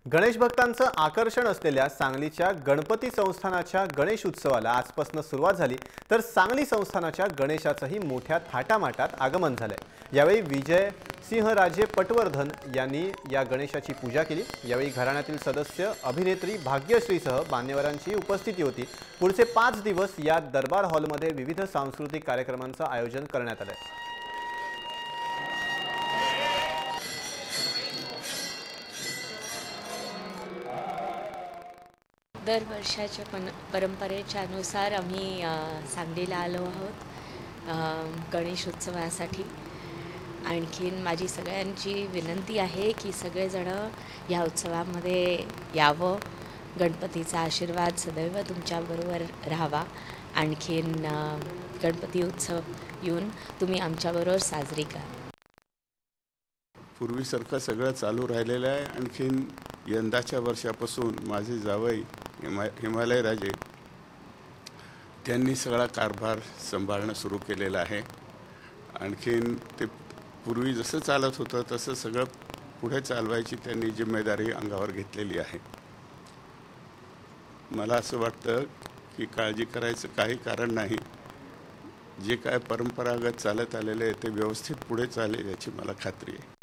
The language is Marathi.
गणेश भक्तांचं आकर्षण असलेल्या सांगलीच्या गणपती संस्थानाच्या गणेश उत्सवाला आजपासून सुरुवात झाली, तर सांगली संस्थानाच्या गणेशाचंही मोठ्या थाटामाटात आगमन झालंय। यावेळी विजय सिंहराजे पटवर्धन यांनी या गणेशाची पूजा केली। यावेळी घराण्यातील सदस्य, अभिनेत्री भाग्यश्रीसह मान्यवरांची उपस्थिती होती। पुढचे 5 दिवस या दरबार हॉलमध्ये विविध सांस्कृतिक कार्यक्रमांचं आयोजन करण्यात आलंय। दरवर्षाच्या परंपरेच्या अनुसार आम्ही सांगलीला आलो आहोत गणेश उत्सवासाठी। आणखीन माझी सगळ्यांची विनंती आहे की सगळेजण या उत्सवामध्ये यावं, गणपतीचा आशीर्वाद सदैव तुमच्याबरोबर राहावा। आणखीन गणपती उत्सव येऊन तुम्ही आमच्याबरोबर साजरी करा। पूर्वीसारखं सगळं चालू राहिलेलं आहे। आणखीन यंदाच्या वर्षापासून माझे जावई हिमालय राजे त्यांनी सगळा कारभार सांभाळणं सुरू केलेला आहे। आणखीन ते पूर्वी जसं चालत होतं तसं सगळं पुढे चालवायची त्यांनी जिम्मेदारी अंगावर घेतलेली आहे। मला असं वाटतं की काळजी करायचं काही कारण नाही। जे काय परंपरागत चालत आलेले आहे ते व्यवस्थित पुढे चालेल याची मला खात्री आहे।